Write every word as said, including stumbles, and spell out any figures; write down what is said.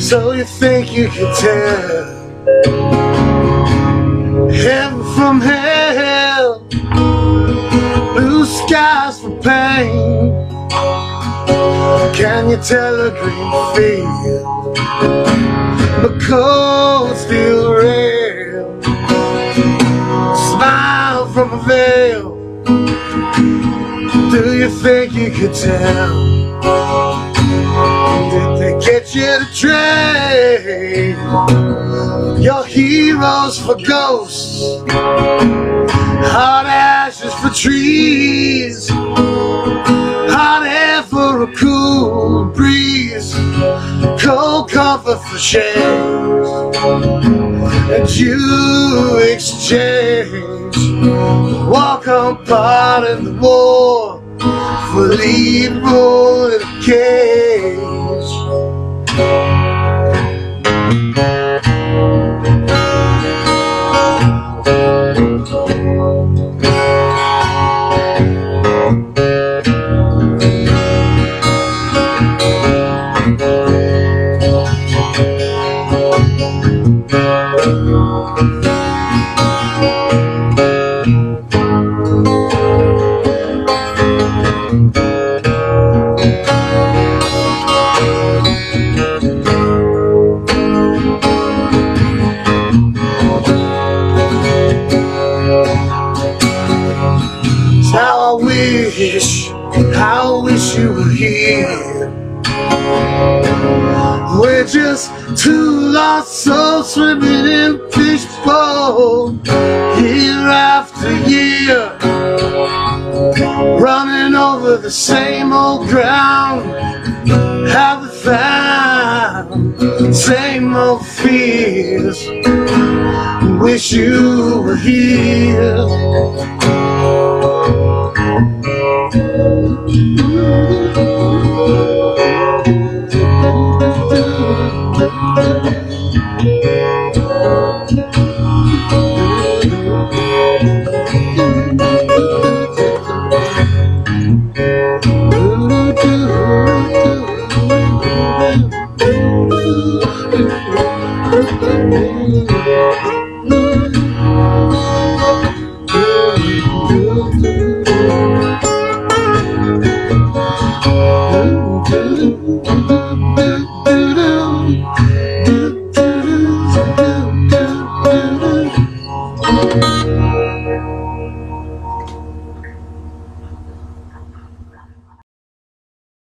So you think you can tell heaven from hell, blue skies from pain? Can you tell a green field from a cold steel rail, smile from a veil? Do you think you could tell? Did they get you to trade your heroes for ghosts, hot ashes for trees, hot air for a cool breeze, cold comfort for shades, and you exchange walk on part in the war for lead role in a cage? How I wish, how I wish you were here. We're just two lost souls swimming in fishbowl, year after year, running over the same old ground. Haven't found same old fears. Wish you were here. Do